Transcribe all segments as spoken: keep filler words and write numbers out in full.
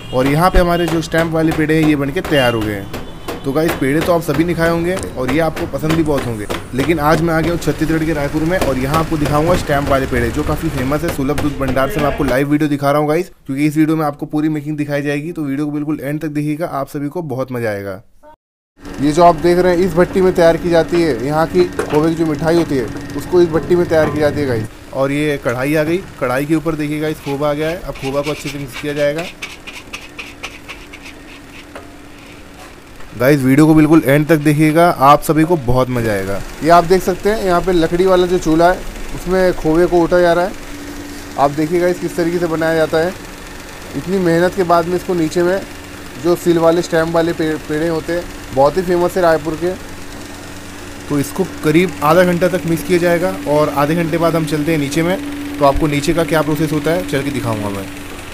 और यहाँ पे हमारे जो स्टैम्प वाले पेड़े हैं ये बनके तैयार हो गए हैं। तो गाइस पेड़े तो आप सभी नहीं खाए होंगे और ये आपको पसंद भी बहुत होंगे, लेकिन आज मैं आ गया हूँ छत्तीसगढ़ के रायपुर में और यहाँ आपको दिखाऊंगा स्टैम्प वाले पेड़े जो काफ़ी फेमस है। सुलभ दूध भंडार से मैं आपको लाइव वीडियो दिखा रहा हूँ गाइस, क्योंकि इस वीडियो में आपको पूरी मेकिंग दिखाई जाएगी। तो वीडियो को बिल्कुल एंड तक देखिएगा, आप सभी को बहुत मजा आएगा। ये जो आप देख रहे हैं इस भट्टी में तैयार की जाती है, यहाँ की खोवे की जो मिठाई होती है उसको इस भट्टी में तैयार की जाती है गाइस। और ये कढ़ाई आ गई, कढ़ाई के ऊपर देखिएगा इस खोवा आ गया है। अब खोवा को अच्छे से मिक्स किया जाएगा। गाइस वीडियो को बिल्कुल एंड तक देखिएगा, आप सभी को बहुत मजा आएगा। ये आप देख सकते हैं यहाँ पे लकड़ी वाला जो चूल्हा है उसमें खोवे को उठा जा रहा है। आप देखिएगा इस किस तरीके से बनाया जाता है। इतनी मेहनत के बाद में इसको नीचे में जो सिल वाले स्टैम्प वाले पे, पेड़े होते हैं बहुत ही फेमस है रायपुर के। तो इसको करीब आधा घंटा तक मिक्स किया जाएगा और आधे घंटे बाद हम चलते हैं नीचे में। तो आपको नीचे का क्या प्रोसेस होता है चल के दिखाऊंगा मैं।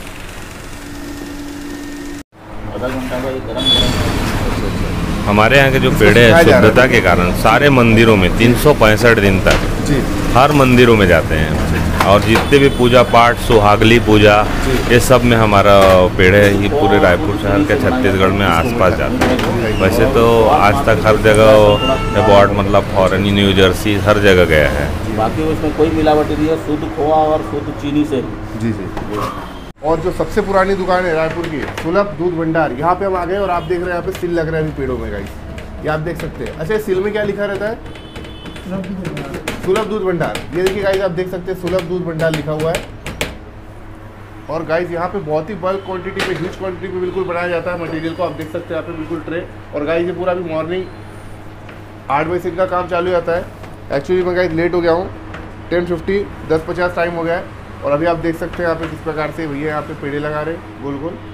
आधा घंटा का गरम हमारे यहाँ के जो पेड़े हैं शुद्धता के कारण सारे मंदिरों में तीन सौ पैंसठ दिन तक जी हर मंदिरों में जाते हैं और जितने भी पूजा पाठ सुहागली पूजा ये सब में हमारा पेड़े ही पूरे रायपुर शहर के छत्तीसगढ़ में आसपास जाते हैं। वैसे तो आज तक हर जगह अवार्ड मतलब फॉरेन न्यू जर्सी हर जगह गया है। बाकी उसमें कोई मिलावट नहीं है, शुद्ध खोआ और शुद्ध चीनी से। जी जी। और जो सबसे पुरानी दुकान है रायपुर की सुलभ दूध भंडार, यहाँ पे हम आ गए और आप देख रहे हैं यहाँ पे सिल लग रहा है अभी पेड़ों में गाइस, ये आप देख सकते हैं। अच्छा सिल में क्या लिखा रहता है? सुलभ दूध भंडार। ये देखिए गाइस आप देख सकते हैं सुलभ दूध भंडार लिखा हुआ है। और गाइस यहाँ पे बहुत ही बल्क क्वांटिटी में ह्यूज क्वांटिटी में बिल्कुल बनाया जाता है मटेरियल को। आप देख सकते हैं यहाँ पे बिल्कुल ट्रे। और गाइस ये पूरा अभी मॉर्निंग आठ बजे से इनका काम चालू हो जाता है। एक्चुअली मैं गाइस लेट हो गया हूँ, टेन फिफ्टी दस पचास टाइम हो गया है। और अभी आप देख सकते हैं यहाँ पे किस प्रकार से भैया यहाँ पे पेड़े लगा रहे हैं गोल गोल।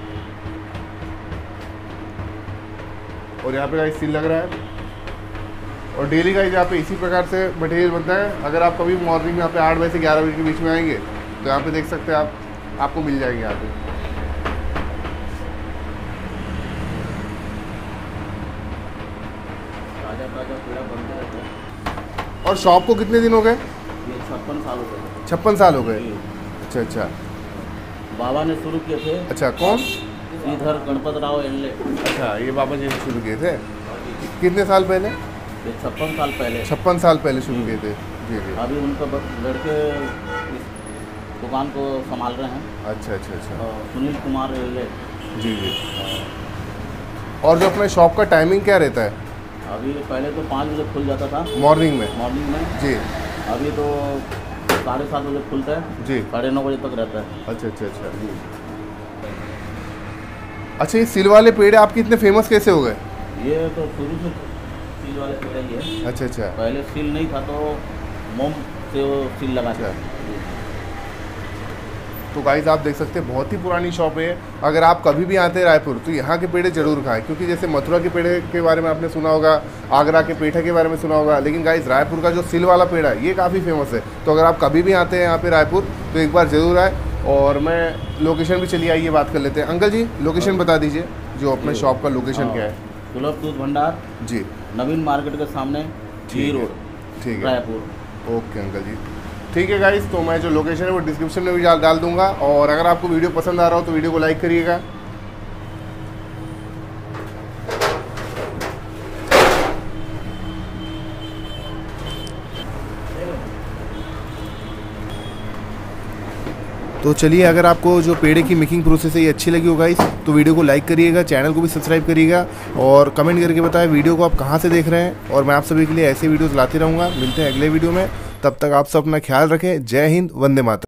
और यहाँ पे गाइस सील लग रहा है। और डेली गाइस यहाँ पे इसी प्रकार से मटेरियल बनता है। अगर आप कभी मॉर्निंग में यहाँ पे आठ बजे से ग्यारह बजे के बीच में आएंगे तो यहाँ पे देख सकते हैं आप, आपको मिल जाएंगे यहाँ पे। ताजा ताजा पेड़ा बनते रहते हैं। और शॉप को कितने दिन हो गए? ये छप्पन साल हो गए। छप्पन साल हो गए। अच्छा अच्छा। बाबा ने शुरू किए थे। अच्छा कौन? श्रीधर गणपत राव एल्ले। अच्छा ये बाबा जी ने शुरू किए थे। कितने साल पहले? ये छप्पन साल पहले। छप्पन साल पहले शुरू किए थे। जी जी। अभी उनका लड़के इस दुकान को संभाल रहे हैं। अच्छा अच्छा अच्छा। सुनील कुमार एल्ले। जी जी। और जो अपने शॉप का टाइमिंग क्या रहता है? अभी पहले तो पाँच बजे खुल जाता था मॉर्निंग में। मॉर्निंग में जी। अभी तो साढ़े सात बजे खुलता है जी, साढ़े नौ बजे तक रहता है। अच्छा अच्छा अच्छा। अच्छा ये सिल वाले पेड़ आपके इतने फेमस कैसे हो गए? ये तो शुरू से सील वाले पेड़ ही है। अच्छा अच्छा। पहले सील नहीं था तो मोम से वो सील लगा था। तो गाइस आप देख सकते हैं बहुत ही पुरानी शॉप है। अगर आप कभी भी आते हैं रायपुर तो यहाँ के पेड़े जरूर खाएं, क्योंकि जैसे मथुरा के पेड़े के बारे में आपने सुना होगा, आगरा के पेठे के बारे में सुना होगा, लेकिन गाइस रायपुर का जो सिल वाला पेड़ा है ये काफ़ी फेमस है। तो अगर आप कभी भी आते हैं यहाँ पे रायपुर तो एक बार ज़रूर आए। और मैं लोकेशन भी चलिए आइए बात कर लेते हैं। अंकल जी लोकेशन बता दीजिए, जो अपने शॉप का लोकेशन क्या है? सुलभ दूध भंडार जी, नवीन मार्केट के सामने जी रोड, ठीक है रायपुर। ओके अंकल जी, ठीक है गाइस। तो मैं जो लोकेशन है वो डिस्क्रिप्शन में भी डाल दूंगा। और अगर आपको वीडियो पसंद आ रहा हो तो वीडियो को लाइक करिएगा। तो चलिए, अगर आपको जो पेड़े की मेकिंग प्रोसेस है ये अच्छी लगी हो गाइस तो वीडियो को लाइक करिएगा, चैनल को भी सब्सक्राइब करिएगा और कमेंट करके बताएं वीडियो को आप कहाँ से देख रहे हैं। और मैं आप सभी के लिए ऐसे वीडियोस लाते रहूँगा। मिलते हैं अगले वीडियो में, तब तक आप सब अपना ख्याल रखें। जय हिंद, वंदे मातरम।